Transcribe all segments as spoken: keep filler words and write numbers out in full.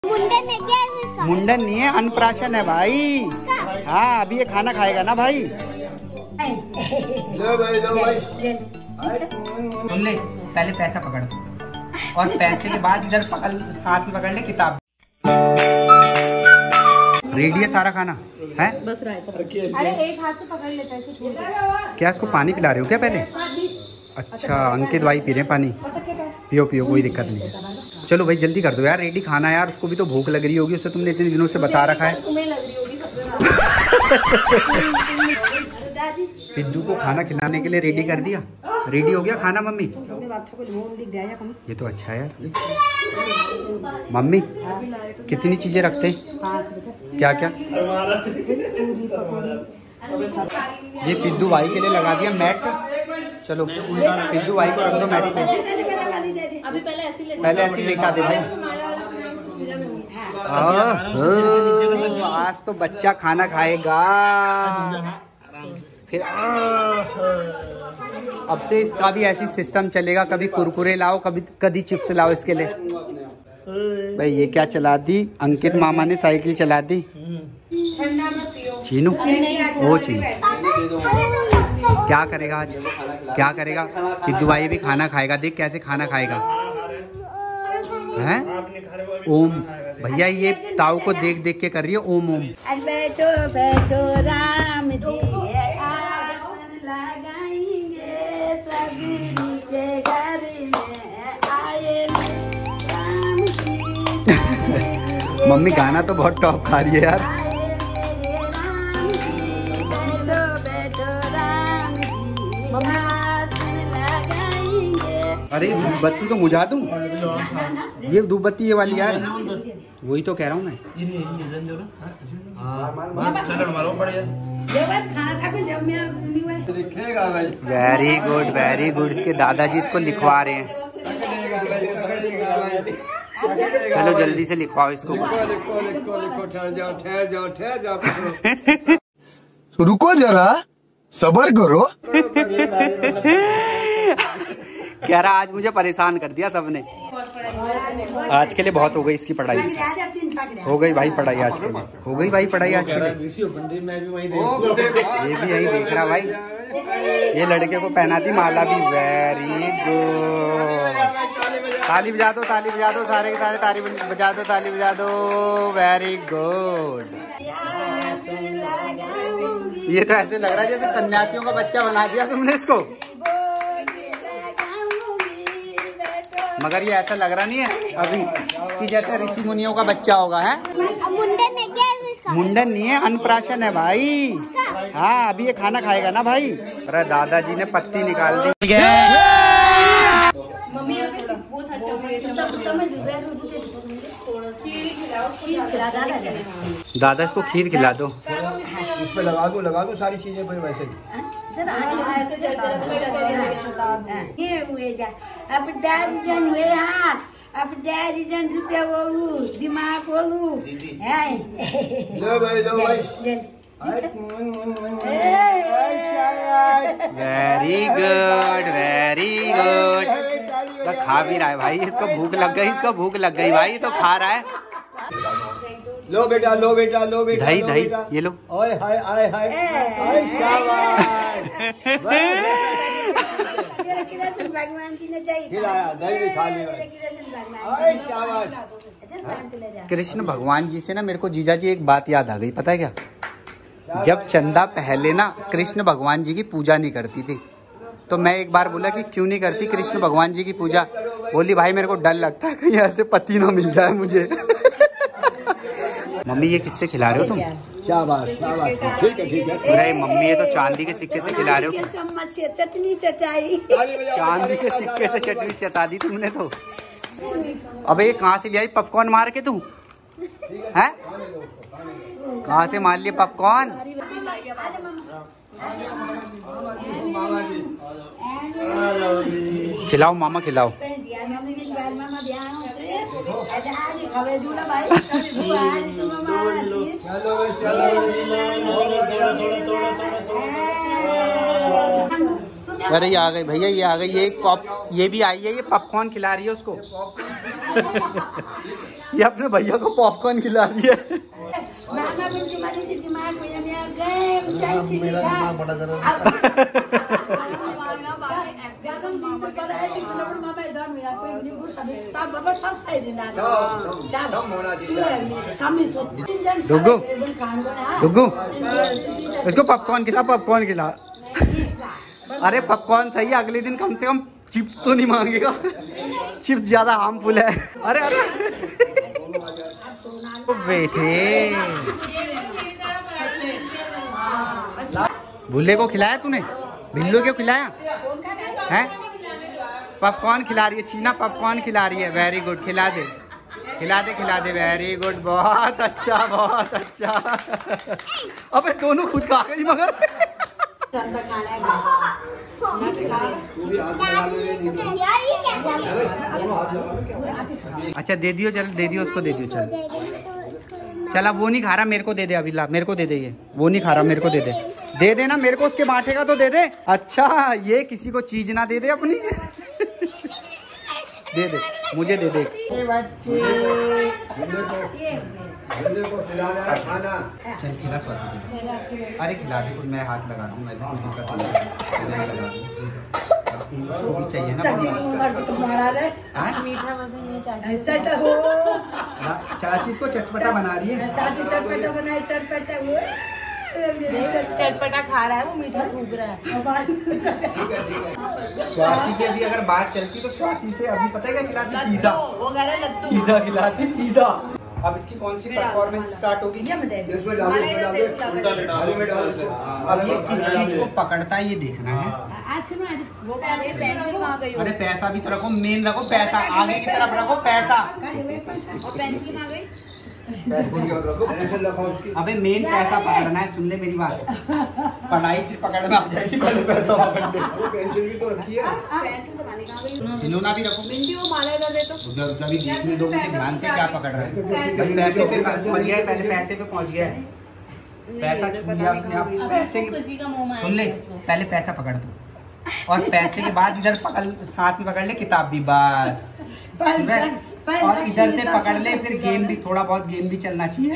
मुंडन है क्या इसका? मुंडन नहीं है, अन्नप्राशन है भाई। हाँ अभी ये खाना खाएगा ना भाई। लो भाई लो भाई। तुम ले पहले पैसा पकड़ और पैसे के बाद इधर पकड़, साथ में पकड़ ले किताब। रेडी है सारा खाना है? बस अरे एक हाथ से पकड़ लेता है इसको, छोड़ दे। क्या इसको पानी पिला रहे हो क्या पहले? अच्छा अंकित भाई पी रहे हैं पानी। पियो पियो कोई दिक्कत नहीं है। चलो भाई जल्दी कर दो यार, रेडी खाना यार। उसको भी तो भूख लग रही होगी, उसे तुमने इतने दिनों से बता रखा है। तुम्हें लग रही होगी सबसे पिद्दू को खाना खिलाने के लिए रेडी कर दिया। रेडी हो गया खाना मम्मी? ये तो अच्छा है यार। मम्मी कितनी चीजें रखते हैं? क्या क्या? ये पिद्दू भाई के लिए लगा दिया मैट। चलो पिद्दू भाई को रख दो मैट पे। अभी पहले ऐसी पहले ऐसी लेटा दे भाई। आज तो बच्चा खाना खाएगा फिर। अब से इसका भी ऐसी सिस्टम चलेगा, कभी कुरकुरे लाओ कभी कभी चिप्स लाओ इसके लिए। भाई ये क्या चला दी अंकित मामा ने, साइकिल चला दी। चीनू वो चीनू क्या करेगा आज? क्या करेगा? पिद्दू भाई भी खाना खाएगा। देख कैसे खाना खाएगा हैं? ओम भैया ये ताऊ को देख देख के कर रही है ओम ओम। बैठो बैठो राम जी आसन लगाएंगे, सभी के घर में आए राम जी। मम्मी गाना तो बहुत टॉप खा रही है यार। अरे धूप बत्ती तो मुझा दूं। ये धूप बत्ती ये वाली यार, वही तो कह रहा हूँ मैं। Very good very good. इसके दादाजी इसको लिखवा रहे हैं। चलो जल्दी से लिखवाओ इसको। रुको जरा सब्र करो। कह रहा आज मुझे परेशान कर दिया सबने। आज के लिए बहुत हो गई इसकी पढ़ाई। हो गई भाई पढ़ाई आज के लिए, हो गई भाई पढ़ाई आज के लिए। ये भी यही देख रहा भाई। ये लड़के को पहना दी माला भी। Very good. ताली बजा दो ताली बजा दो, सारे के सारे ताली बजा दो ताली बजा दो। Very good. ये तो ऐसे लग रहा है जैसे सन्यासियों का बच्चा बना दिया तुमने इसको। मगर ये ऐसा लग रहा नहीं है अभी कि जैसे ऋषि मुनियों का बच्चा होगा है। मुंडन है क्या इसका? मुंडन नहीं है, अन्नप्राशन है भाई। हाँ अभी ये खाना खाएगा ना भाई। अरे दादाजी ने पत्ती निकाल दी। दादा इसको खीर खिला दो। उस पे लगा दो लगा दो सारी चीजें फिर वैसे ही। ये हुए जा अब दादी जन हुए हाथ, अब दादी जन रुपया बोलू दिमाग बोलू। लो भाई लो भाई। Very good very good. तो खा भी रहा है भाई। इसको भूख लग गई, इसको भूख लग गई भाई तो खा रहा है। लो बेटा लो बेटा लो बेटा। दही दही ये लो। ओए हाय हाय हाय हाय शाबाश। भगवान जी ने दही खिलाया, दही भी खा लिया। ओए शाबाश। कृष्ण भगवान जी से ना मेरे को जीजा जी एक बात याद आ गई, पता है क्या? जब चंदा पहले ना कृष्ण भगवान जी की पूजा नहीं करती थी, तो मैं एक बार बोला कि क्यों नहीं करती कृष्ण भगवान जी की पूजा? बोली भाई मेरे को डर लगता है कहीं ऐसे पति ना मिल जाए मुझे। मम्मी ये किससे खिला रहे हो तुम? शाबाश शाबाश। ठीक है ठीक है। अरे मम्मी ये तो चांदी के सिक्के से खिला रहे हो। चम्मच से चटनी चटाई। चांदी के सिक्के से चटनी चटा दी तुमने तो। अबे ये कहाँ से ले आई पॉपकॉर्न मार के तू? है कहाँ से मार लिए पॉपकॉर्न? खिलाओ मामा खिलाओ। अरे ये आ गई भैया, ये आ गई। ये पॉप ये भी आई है, ये पॉपकॉर्न खिला रही है उसको। ये अपने भैया को पॉपकॉर्न खिला दिया। मामा पनि तुम्हारे से दिमाग में यार गए मुसाई से मेरा दिमाग बड़ा कर गागम दिन से पर है कि मतलब मामा इधर में यार कोई नहीं कुछ सब बाबा सब सही दिन आ सब सब होना चाहिए सामने तो तीन जन दुग्गू खान बना दुग्गू इसको पॉपकॉर्न खिला पॉपकॉर्न खिला। अरे पॉपकॉर्न सही है, अगले दिन कम से कम चिप्स तो नहीं मांगेगा, चिप्स ज्यादा हार्मफुल है। अरे अरे बेटे भुल्ले को खिलाया तूने, बिल्लू को खिलाया है? पॉपकॉर्न खिला रही है, चीना पॉपकॉर्न खिला रही है। वेरी गुड, खिला दे खिला दे खिला दे, वेरी गुड, बहुत अच्छा बहुत अच्छा। अबे दोनों खुद खा गई मगर। अच्छा दे दियो, चल दे दियो उसको, दे दियो चल। चला वो नहीं खा रहा, मेरे को दे दे अभी, ला मेरे को दे दे, ये वो नहीं खा रहा, मेरे को दे दे, दे देना मेरे को, उसके बांटे का तो दे दे। अच्छा ये किसी को चीज ना दे दे अपनी। दे दे मुझे दे दे। बच्चे चल खिला स्वाति, अरे खिला दे, मैं हाथ लगा दूँ, मैं लगा उसको भी चाहिए ना मीठा पसंद है चाची। चाची इसको चटपटा बना रही है। चाची चटपटा बनाए, चटपटा वो चटपटा खा रहा है, वो मीठा थूक रहा है। स्वाति की अभी अगर बात चलती तो स्वाति से अभी पता है क्या खिलाती? पिज्जा, पिज्जा खिलाती, पिज्जा। अब इसकी कौन सी परफॉर्मेंस स्टार्ट होगी? अब ये किस चीज को पकड़ता है ये देखना है। अरे पैसा भी तो रखो, मेन रखो पैसा, आगे की तरफ रखो पैसा। और पेंसिल आ गई। अबे मेन पैसा पकड़ना है, सुन ले मेरी बात। पढ़ाई फिर पकड़ना आ जाएगी, पहले पैसा पकड़ ले। पेंसिल भी तो रखी है, खिलौना भी रखो। उधर उधर भी देखने दो मुझे ध्यान से, क्या पकड़ रहे हैं। पैसे पे पहुंच गया, पहले पैसे पे पहुंच गया, पैसा छू लिया उसने। अब पैसे सुन ले, पहले पैसा पकड़ दो और पैसे के बाद इधर पकड़, साथ में पकड़ ले किताब भी, बस। और इधर से पकड़ ले, फिर गेम भी, थोड़ा बहुत गेम भी चलना चाहिए।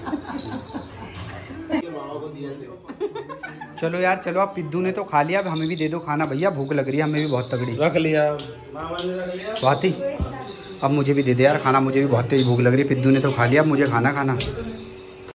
चलो यार चलो, अब पिद्दू ने तो खा लिया, अब हमें भी दे दो खाना भैया, भूख लग रही है हमें भी बहुत तगड़ी। रख लिया स्वाति अब मुझे भी दे दे यार खाना, मुझे भी बहुत तेज भूख लग रही है। पिद्दू ने तो खा लिया, अब मुझे खाना खाना।